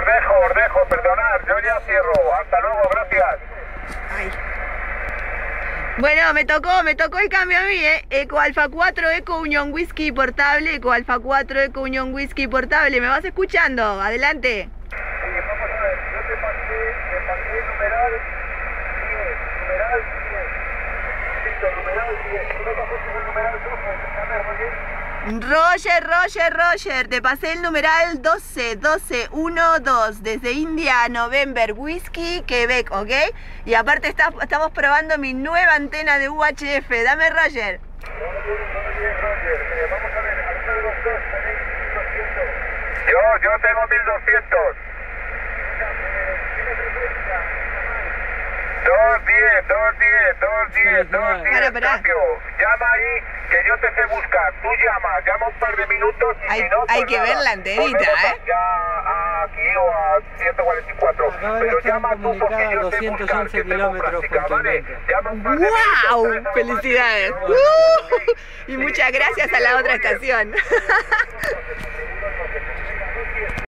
os dejo, perdonad, yo ya cierro. Hasta luego, gracias. Ay. Bueno, me tocó el cambio a mí, Eco Alfa 4, Eco Unión Whisky portable, Eco Alfa 4, Eco Unión Whisky portable. ¿Me vas escuchando? Adelante. Sí, vamos a ver, yo te pasé numeral 10, numeral 10. Listo, numeral 10. Tú me pasaste el numeral 12, Roger, te pasé el numeral 12, desde India November Whisky, Quebec, ¿ok? Y aparte estamos probando mi nueva antena de UHF. Dame, Roger. Vamos a ver, alguno de los dos tenéis 1200. Yo tengo 1200. 210. Cambio. Llama ahí, que yo te sé buscar. Tú llama un par de minutos y si no, hay pues que ver la antenita, ya aquí o a 144. Pero llama tú porque yo sé buscar que tengo práctica, ¿vale? Llama un par de ¡Wow! minutos, ¡Felicidades! Y muchas gracias a la otra estación.